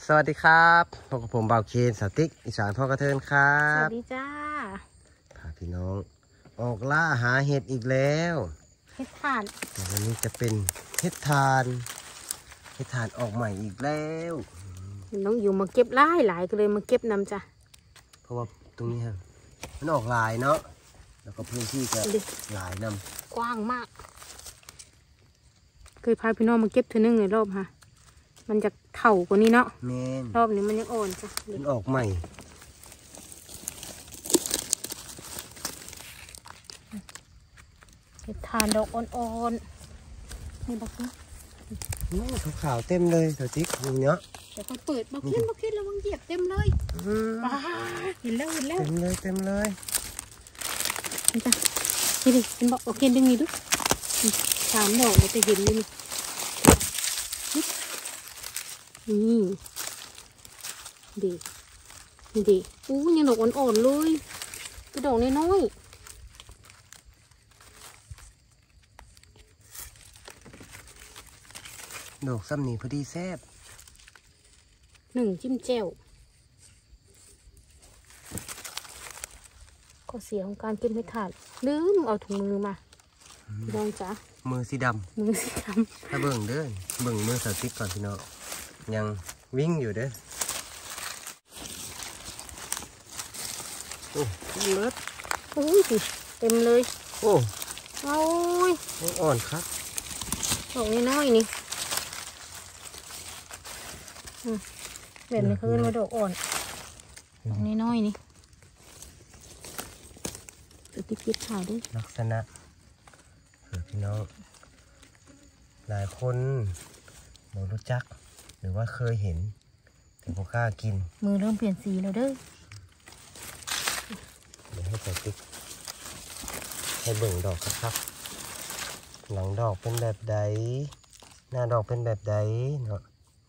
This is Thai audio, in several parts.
สวัสดีครับพบกับผมบ่าวเคนสติ๊กอีสานพ่อกระเทินครับสวัสดีจ้าพาพี่น้องออกล่าหาเห็ดอีกแล้วเห็ดถาดวันนี้จะเป็นเห็ดทานออกใหม่อีกแล้วน้องอยู่มาเก็บหลายก็เลยมาเก็บนำจ้ะเพราะว่าตรงนี้ฮะมันออกลายเนาะแล้วก็พื้นที่จะหลายนำกว้างมากเคยพาพี่น้องมาเก็บเธอหนึ่งในรอบค่ะมันจะเข่ากว่านี้เนาะรอบนี้มันยังอ่อนจ้ะมันออกใหม่เห็ดทานดอกอ่อนๆนี่บักนะขาวๆเต็มเลยสติ๊กอย่างเนี้ยเดี๋ยวค่อยเปิดบักขึ้นระวังเหยียบเต็มเลยเห็นแล้วเต็มเลยนี่จ้ะนี่ดิเป็นบอกโอเคดึงนี่ดู3 ดอกเราจะเห็นเลยนี่ดีอู้ยังดอกอ่อนๆเลยกระดอกน้อยดอกซ้ำนี่พอดีแซ่บ 1จิ้มแจ่วก็เสียของการกินไม่ขาดลืมเอาถุงมือมาลองจ้ะมือสีดำถ้าเบิ่งเด้อเบิ่งมือสติ๊กก่อนพี่น้องยังวิ่งอยู่เด้อโอ้เลิศโอ้ยเต็มเลยโอ้ยอ่อนครับดอกน้อยนี่แบบนี้เขาเรียกว่าดอกอ่อนดอกน้อยนี่ติ๊กถ่ายด้วยลักษณะพี่น้องหลายคนไม่รู้จักหรือว่าเคยเห็นแต่พวกกล้ากินมือเริ่มเปลี่ยนสีแล้วเด้อเดี๋ยวให้ใส่ติ๊กให้เบิ่งดอกครับหลังดอกเป็นแบบใดหน้าดอกเป็นแบบใดเนาะ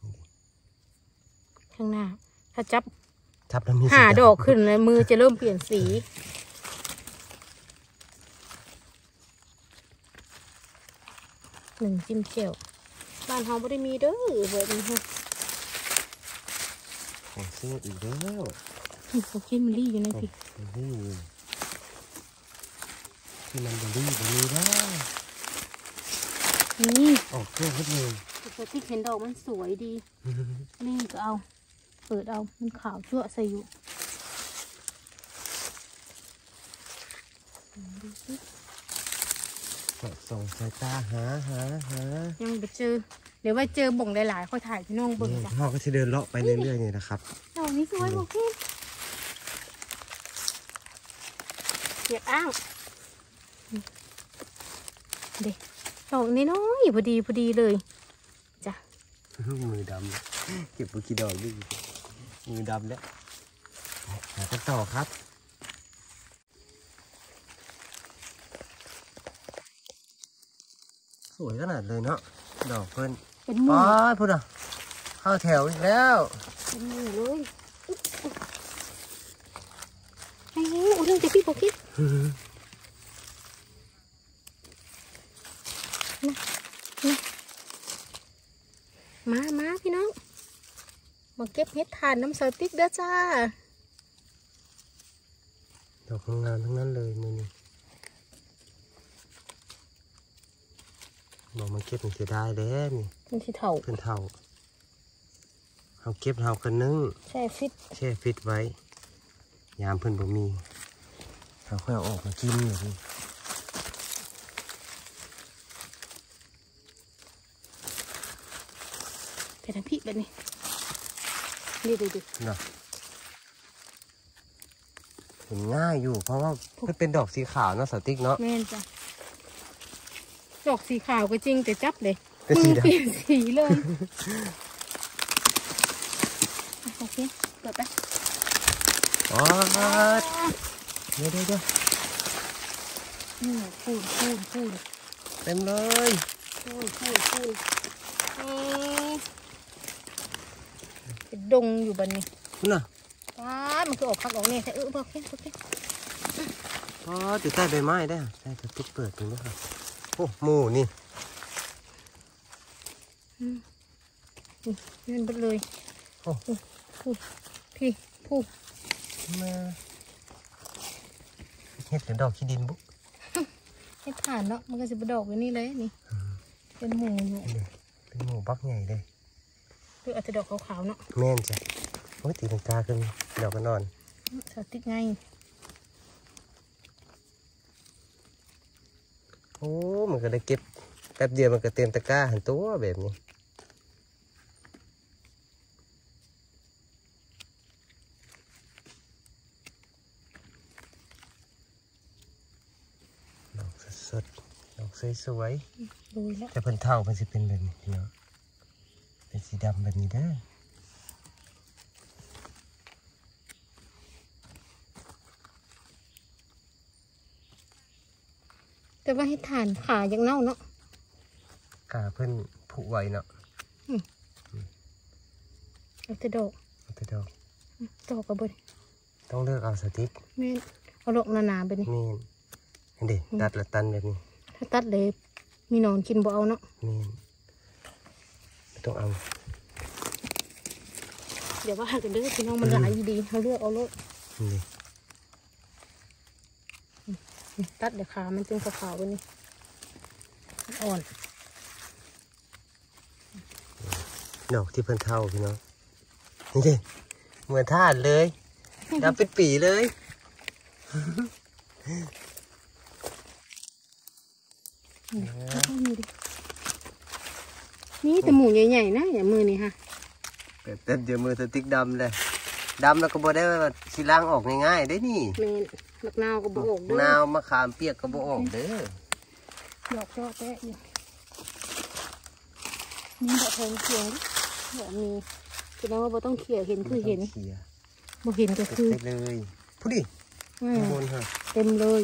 ข้างหน้าถ้าจับแล้วมี 5 ดอกขึ้นเลยมือจะเริ่มเปลี่ยนสี1จิ้มแจ่วบ้านเฮาไม่ได้มีเด้อแบบนี้ค่ะของซื้ออีกแล้วเขากินมันรี่อยู่ในพี่ที่มันจะรี่แบบนี้ได้นี่ออกเครื่องขึ้นเลยแต่ที่เห็นดอกมันสวยดีนี่ก็เอาเปิดเอามันขาวชั่วใส่อยู่ดูสิส่งสายตาหายังไปเจอเดี๋ยวไปเจอบ่งหลายๆค่อยถ่ายพี่น้องเบิ่งจ้ะพ่อก็จะเดินเลาะไปเรื่อยๆนี่นะครับดอกนี้สวยบอกพี่เก็บอ้างเด็กดอกนี้น้อยพอดีเลยจ้ะมือดำเก็บบุกี้ดอกดิมือดำแล้วหากันต่อครับสวยขนาดเลยเนาะดอกเพิ่นเป็นมือพูดอ่ะเข้าแถวอีกแล้วเป็นมือเลยโอ้โหเรื่องจะพี่บอกคิดมาพี่น้องมาเก็บเห็ดทานน้ำสติ๊กเด้อจ้าดอกงามทั้งนั้นเลยมือนี้บอกมันเก็บมันเสียดายแล้วนี่เป็นที่เท่าเอาเก็บเอากันนึ่งแช่ฟิตไว้ยามเพิ่นบ่มีเขาค่อยเอาออกมากินอยู่นี่แต่ทำพี่แบบนี้ดูเนาะเห็นง่ายอยู่เพราะว่ามันเป็นดอกสีขาวเนาะสติ๊กเนาะแม่นจ้ะดอกสีขาวก็จริงแต่จับเลยเป็นสีดำเปลี่ยนสีเลยโอเคเปิดไปเดี๋ยวพูดเต็มเลยพูดเป็นดงอยู่บันนี้น่ะมันคือออกคักออกเนี่ยแต่โอเคติดใต้ใบไม้ได้ใช่จะติ๊กเปิดตรงนี้ครับโอ้หมูนี่เงินไปเลยโอ้พี่ผู้มาเห็ดหรือดอกขี้ดินบุ๊กให้ผ่านเนาะมันก็จะประดอกไว้นี่เลยนี่เป็นหมูอยู่เป็นหมูบักใหญ่เลยคืออาจจะดอกขาวๆเนาะแม่นจ้ะโอ้ยตีลังกาขึ้นดอกกันนอนสติ๊กไงโอ้มันก็ได้เก็บแป๊บเดียวมันก็เต็มตะกร้าหันตัวแบบนี้ดอกสดๆดอกสวยดูแล้วๆแต่เพิ่นเท่ามันสิเป็นแบบนี้เนาะเป็นสีดำแบบนี้เด้อแต่ว่าให้ผ่านขาอย่างเน่าเนาะกาเพิ่นผุไว้เนาะเอาแต่ดอกเอาแต่ดอกดอกกระเบิดต้องเลือกเอาสติ๊กแม่นเอาดอกหนาๆไปนี่แม่นอันเด็ตัดละตันแบบนี้ถ้าตัดเลยมีหนอนกินบ่เอาเนาะแม่นไม่ต้องเอาเดี๋ยวว่ากันเด้อพี่น้องมันหลายอยู่ดีเขาเลือกเอาโลดนี่ตัดเดี๋ยวขามันเป็นขาวๆไปนี่อ่อนดอกที่เพิ่นเท่าพี่น้องนี่ดิเหมือนทาสเลยดำเป็นปีเลยนี่ดินี่แต่หมูใหญ่ๆนะอย่ามือนี่ค่ะเต็มเดียวมือสติ๊กดำเลยดำแล้วก็บ่ได้ว่าสิล้างออกง่ายๆได้นี่เมนมะนาวก็บออกเด้อนาวมะขามเปียกก็บ่ออกเด้อดอกแตะอยู่นี่ดอกแทนเขียวดอกมีแสดงว่าบ่ต้องเขี่ยเห็นคือเห็นเขียบ่เห็นก็คือเต็มเลยพูดดิข้างบนค่ะเต็มเลย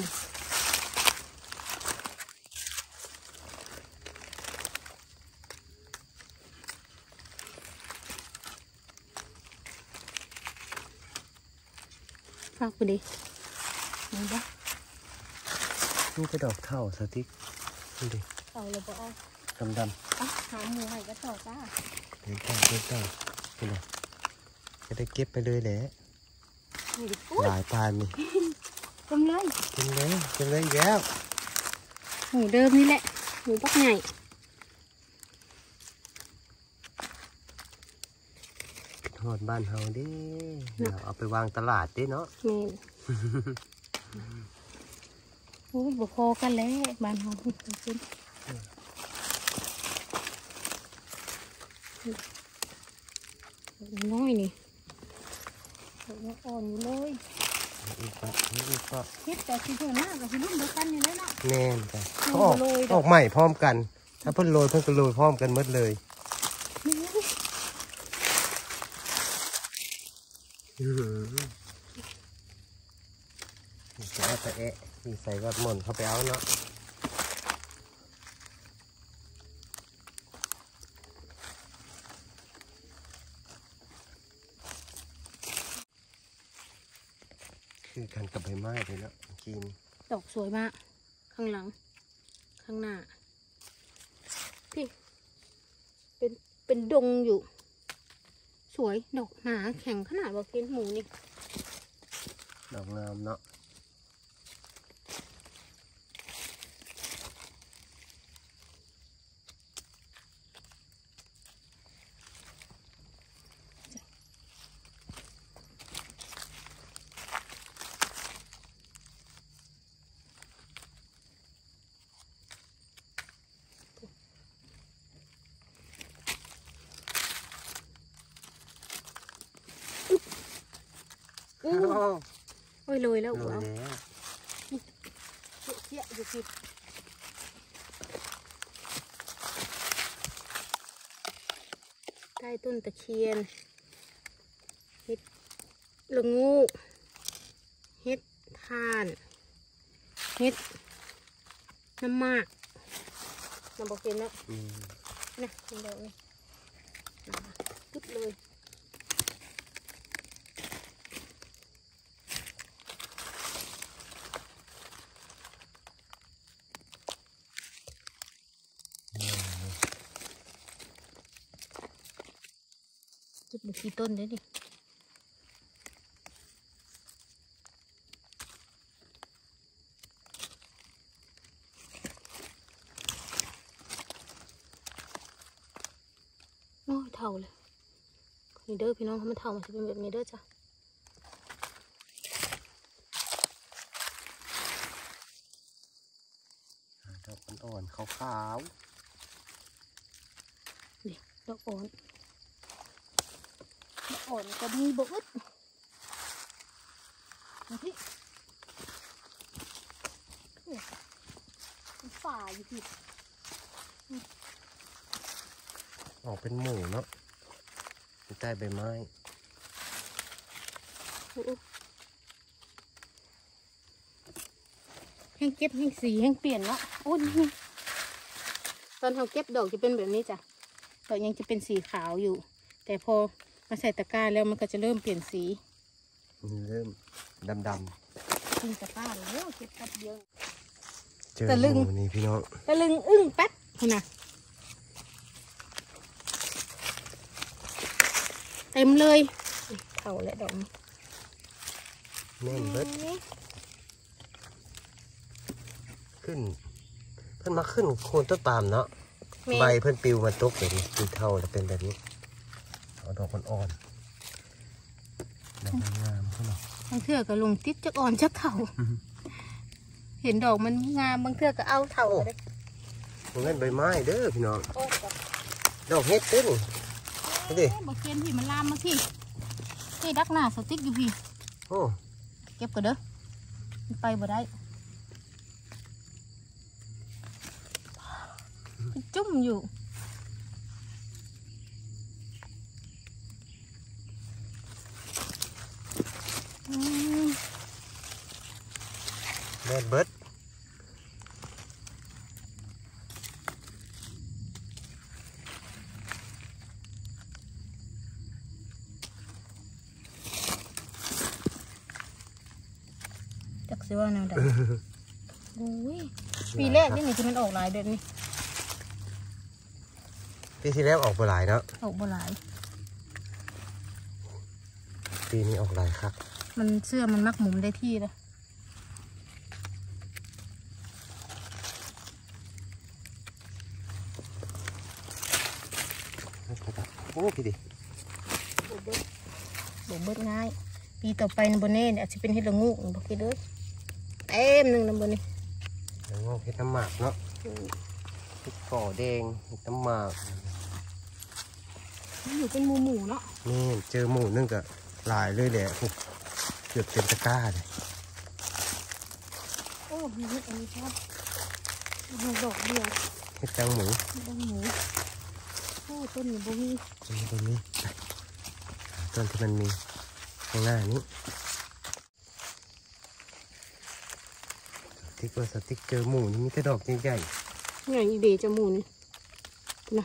ฝากไปดินี่ปะนี่ก็ดอกเท่าสติ๊กดูดิเอาเลยบ่เอาดำอ่ะหาหมูให้ก็ต่อจ้าๆเต็มๆนี่นะจะได้เก็บไปเลยแหละนี่ดิหลายปานนี่เต็มเลยเต็มเลยอีกแล้วหมูเดิมนี่แหละหมูปักใหญ่ทอดบ้านเฮาเดิเดี๋ยวเอาไปวางตลาดเดิเนาะเมนโอ้ยบ่พอกันแล้วบ้านเฮาขึ้นน้อยนี่ยังอ่อนอยู่เลยอีกก็เฮ็ดแต่ที่เพื่อนหน้ากับที่รุ่นเดียวกันอยู่เลยเนาะแน่นจ้ะโอ้เขาออกโรยดอกออกใหม่พร้อมกัน ถ้าเพิ่นโรยเพิ่นก็โรยพร้อมกันหมดเลยจะเอาแต่มีใส่วัดหม่นเขาไปเอาเนาะคือกันกับใบไม้เลยเนาะกินดอกสวยมาก ข้างหลัง ข้างหน้า พี่ เป็นดงอยู่ สวย ดอกหนาแข็งขนาดว่ากินหมูนี่ดอกงามเนาะอู้โอ้ยโรยแล้วโรเอายแล้วเจี๊ยอยู่ผิดใต้ต้นตะเคียน เฮ็ดละงูเฮ็ดทาน เฮ็ดน้ำมากน้ำบอกเห็นแล้วนะนี่ดอกนี่ปึ๊บเลยบุกี้ต้นได้ดิโอ้ยเท่าเลยนี่เด้อพี่น้องเขามันเท่ามันจะเป็นแบบนี้เด้อจ้ะดอกอ่อนๆขาวนี่ดอกอ่อนดอกอ่อนก็มีบอึดมาพี่ฝ่าอยู่พี่ๆออกเป็นหมู่เนาะใต้ใบไม้แห้งเก็บแห้งสีแห้งเปลี่ยนเนาะโอ้ยตอนเราเก็บดอกจะเป็นแบบนี้จ้ะดอกยังจะเป็นสีขาวอยู่ แต่พอมาใส่ตะกร้าแล้วมันก็จะเริ่มเปลี่ยนสีเริ่มดำทิ้งตะกร้าแล้วเก็บแป๊บเดียวๆเจอตะลึงหมู่นี่พี่น้องตะลึงอึ้งแป๊บนะเต็มเลยเท่าและดอกนี้แน่นเบิดขึ้น เพิ่นมาขึ้นโคนต้นปาล์มเนาะใบเพิ่นปลิวมาตกแบบนี้สีเทาแล้วเป็นแบบนี้เอาดอกอ่อนๆดอกงามๆขึ้นหน่อยบางเทื่อก็ลงติดจักอ่อนจักเท่าเห็นดอกมันงามบางเทื่อก็เอาเท่าเลยมันเป็นใบไม้เด้อพี่น้องโอ้กับดอกเฮ็ดเต้นนี่ดิบอกเกนพี่มันลามมาพี่นี่ดักหน้าสติ๊กอยู่พี่โอ้เก็บก่อนเด้อมันไปบ่ได้มันจุ่มอยู่มแม่นเบิดจักสิว่าแนวใดโอ้ยปีแรกนี่นี่ที่มันออกหลายเดือนนี่ปีที่แล้วออกไปหลายเนาะออกบ่หลายปีนี้ออกหลายครับมันเสื้อมันมักหมุมได้ที่เลยโอ้พี่ดิบ่เบิดง่ายปีต่อไปในบนเน่เนี่ยอาจจะเป็นเห็ดละงูบอกกี่เด้อเต็มหนึ่งในบนนี้แล้วงอกเห็ดน้ำหมากเนาะเห็ดก่อแดงเห็ดน้ำหมากมันอยู่เป็นหมู่ๆเนาะนี่เจอหมู่นึงก็หลายเลยแหละเกือบเต็มตะกร้าเลยโอ้มีเห็ดอันนี้ครับมีดอกเดียวเห็ดจังหมูดอกหมูโอ้ต้นนี้บ่มีต้นนี้ไปหาต้นที่มันมีข้างหน้านี้สติ๊กเจอหมูนี่มีแต่ดอกใหญ่เนี่ยอีเดจมูนี่นะ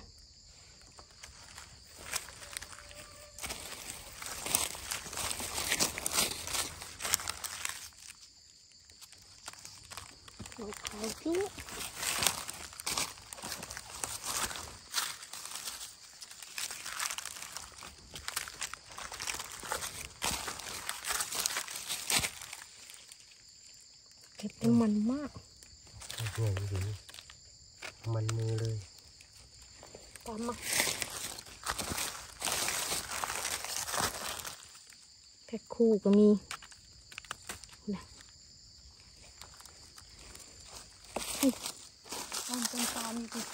ดอกขาวจุ๊เก็บเป็นมันมากๆใหญ่ดีมันมือเลยตามมาแพ็คคู่ก็มีนะตามต้นตาลนี่ดิ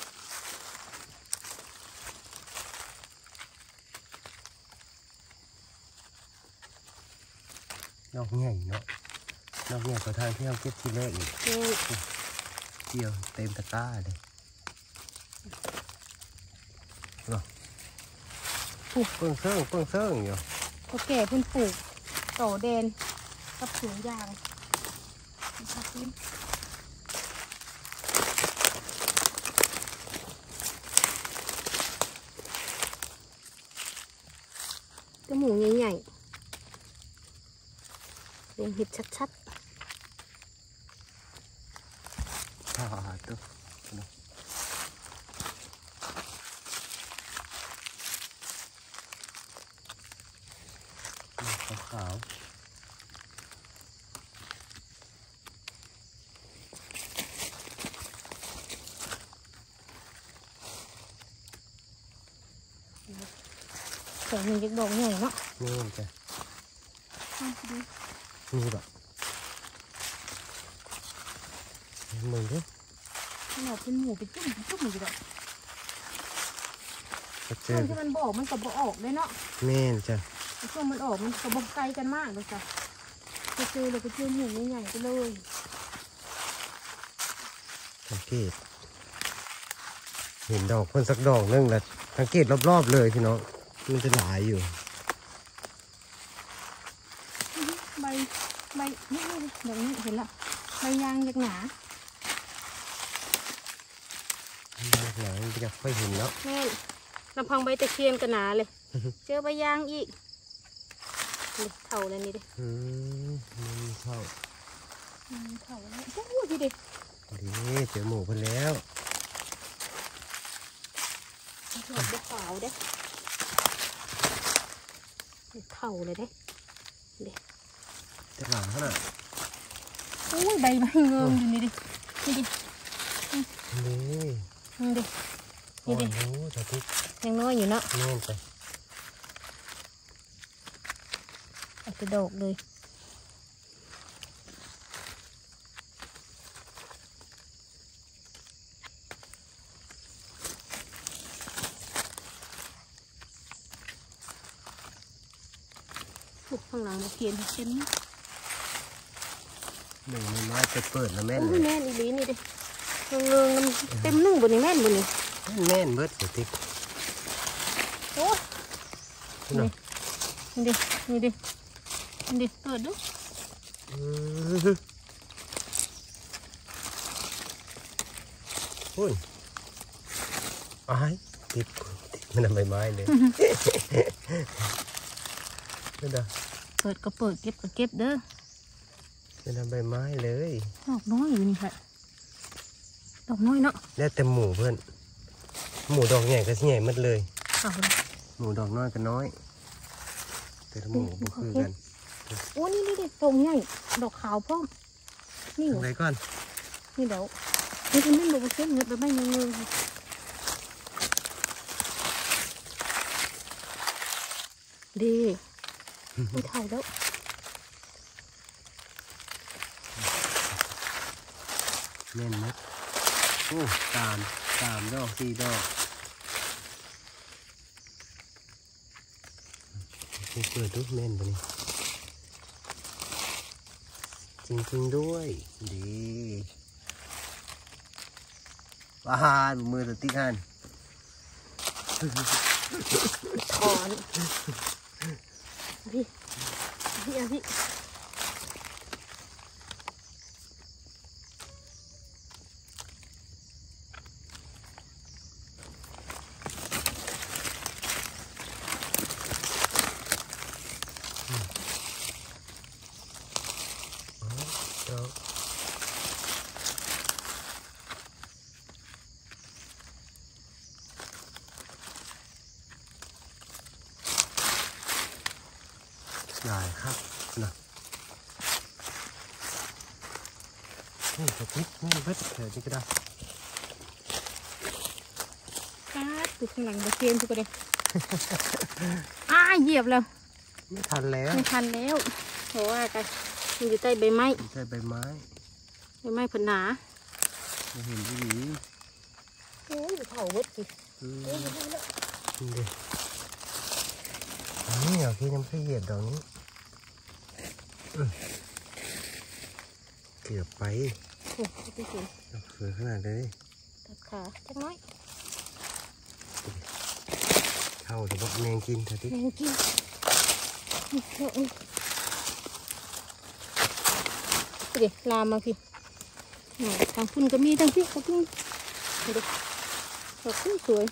ดอกใหญ่เนาะดอกใหญ่กว่าทางที่เราเก็บทีแรกอีกโอ้ยเกี่ยวเต็มตะกร้าเลยเนาะเปิ้งเซิ่งอยู่เขาแก่เพิ่นปลูกต่อแดนกับสวนยางนะครับพี่จมูกใหญ่ๆเป็นเห็ดชัดตุ๊กขาวแต่มันจะดอกใหญ่เนาะนี่จ้ะนี่แบบมึงดิขนาดเป็นหมูเป็นจุ่มอยู่แบบเจช่วองที่มันบอกมันก็บอกออกเลยเนาะแม่นจ้ะช่วงมันออกมันก็บอกไกลกันมากเลยจ้ะไปเจอเลยไปเจอหมูใหญ่ๆไปเลยสังเกตเห็นดอกเพิ่นสักดอกนึงแล้วสังเกตรอบๆเลยพี่น้องมันจะหลายอยู่ใบนี่แบบนี้เห็นละใบยางยักหนาหลังอยากค่อยเห็นแล้วแม่ลำพังใบตะเคียนกันหนาเลย เจอใบยางอีกนี่เท่าแล้วนี่ดิมันเข้าเท่าแล้วโอ้โหพี่ดิดีเจอหมูเพิ่นแล้วดอกขาวเด้เท่าเลยเด้เด้จะหลังขนาดโอ้ยใบไม้เงิมอยู่นี่ดินี่ดินี่นี่ดิโอ้โหจะทุกยังน้อยอยู่เนาะแน่นไปเอาไปดอกเลยข้างหลังมาเขียนเต็มหนึ่งไม้เปิดแล้วแม่นโอ้เลย ยแม่นอีหลีนี่ดิเงืองๆมันเต็มนึ่งบนนี้แม่นบนนี้แม่นเบิดเดี๋ยวติ๊กโอ้นี่นี่ดินี่ดินี่ดิเปิดดูหุ่นอ้ายติดมันทำใบไม้เลยไม่ได้เปิดก็เปิดเก็บก็เก็บเด้อมันทำใบไม้เลยดอกน้อยอยู่นี่ค่ะดอกน้อยเนาะแล้วแต่หมูเพื่อนหมูดอกใหญ่ก็ใหญ่หมดเลยเอาเลยหมูดอกน้อยก็น้อย แต่ละหมูบ่คือกันโอ้นี่นี่ดิตรงใหญ่ดอกขาวพร้อมนี่อะไรก่อนนี่เดี๋ยวนี่เป็นนั่นดอกเข้มเงินไปไม่เงินดีไม่เท่าแล้วแน่นมัดโอ้สามดอก4 ดอกเปิดดูแม่นปะนี่จริงๆด้วยดีว้าวมือตะติ๊กหันถอนพี่พี่ดอกได้ครับนะนี่ตะติ๊กนี่เบ็ดเดี๋ยวนี้ก็ได้ดูข้างหลังตะเคียนทุกคนเลยเหยียบแล้วไม่ทันแล้วไม่ทันแล้วเพราะว่ากันมันอยู่ใต้ใบไม้ใช่ใบไม้ใบไม้ผลหนาไม่เห็นที่หนีโอ้ยเผาเวิร์ดสินี่ดินี่เหรอพี่ยังไม่เหยียบดอกนี้เกือบไปโอ้ยพี่สิสวยขนาดเลยตัดขาจักน้อยเข้าแต่บอกแมงกินเถอะที่แมงกินเดี๋ยวลามมาพี่ทางคุณก็มีทางพี่ก็มีเดี๋ยวดอกสวย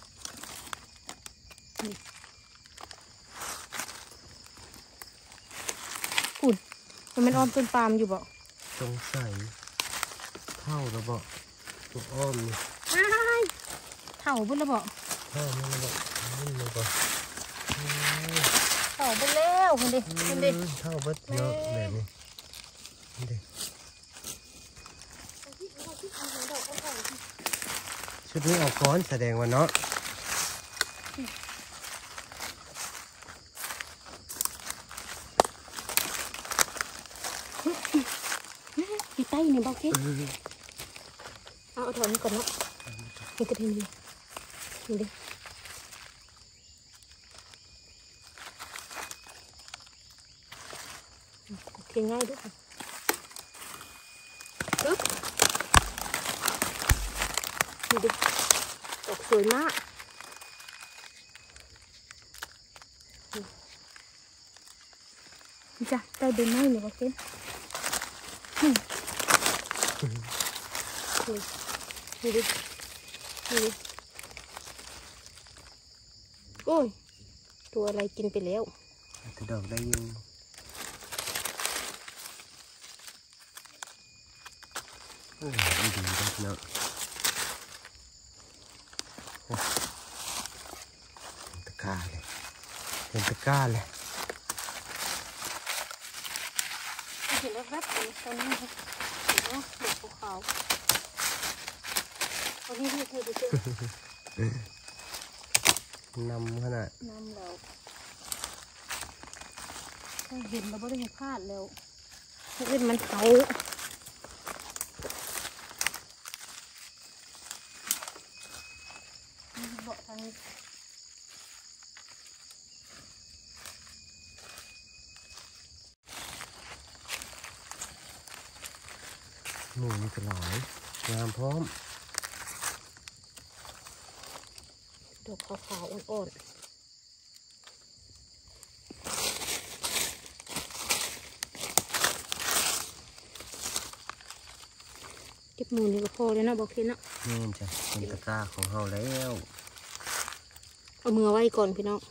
คุณมันอ้อมต้นปาล์มอยู่บ่สงสัยเข้าแล้วบอกตัวอ้อมนี่เถ่าบุญแล้วบ่เข้ามันแล้วบอกนี่เลยบอกเถ่าบุญแล้วคนดิคนดิเท่าเบิดเนาะแบบนี้นี่ชุดนี้เอาก้อนแสดงว่าเนาะดีใต้เนี่ยบอกสิเอาถอนก่อนเนาะนี่กระเทียมนี่นี่ดิเทียมง่ายด้วยปึ๊บนี่ดิดอกสวยมากนี่จ้ะใต้เดินไม้เนี่ยบอกสินี่ดินี่ดิโอ้ยตัวอะไรกินไปแล้วจะดอกได้อยู่ดีได้เนาะตะกร้าเลยเป็นตะกร้าเลยเห็นแล้วครับตอนนี้ครับเห็นไหมเห็นขาวๆตอนนี้ที่เธอดูสินำขนาดน้ำแล้วเห็นเราไม่ได้เห็นพลาดแล้วเล่นมันเขาเบาะทางนี้หนูนี่ก็หลายงามพร้อมดอกขาวๆอ่อนๆเก็บหมูนี่ก็พอเลยนะบอกคิดนะนี่จ้ะเป็นตะกร้าของเราแล้วเอามือไว้ก่อนพี่น้อง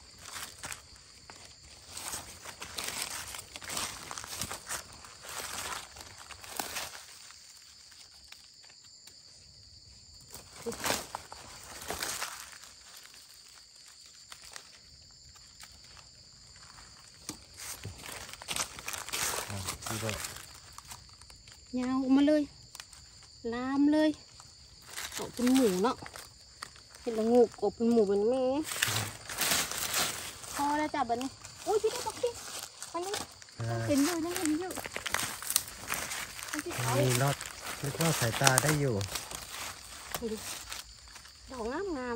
ยาวออกมาเลยลามเลยออกเป็นหมูเนาะเห็นละงูกบเป็นหมูเป็นแม่พอแล้วจ้ะบัดนี้โอ้ยพี่ได้บอกพี่มันนี่เห็นอยู่ยังเห็นอยู่มันที่เขามีรอดเล็กรอดสายตาได้อยู่ดูดิดอกงามงาม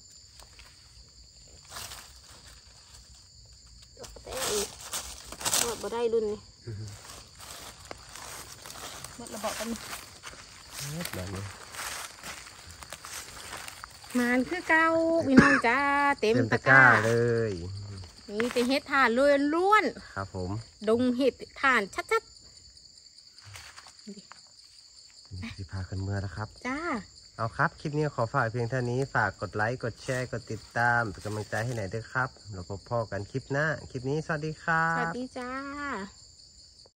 ดอกแต่อีกหมดบ่ได้รุ่นนี้หมดระเบิดกันแบบนี้มันคือเก่าพี่น้องจ้าเต็มเต็มตะตะกกร้าร้าเลยนี่จะเฮ็ดถ่านล้วนครับผมๆดงเห็ดถ่านชัดสิพากันเมื่อแล้วครับๆจ้าเอาครับ คลิปนี้ขอฝากเพียงเท่านี้ ฝากกดไลค์ กดแชร์ กดติดตาม เป็นกำลังใจให้หน่อยด้วยครับ แล้วพบกันคลิปหน้า คลิปนี้สวัสดีครัสวัสบดีจ้า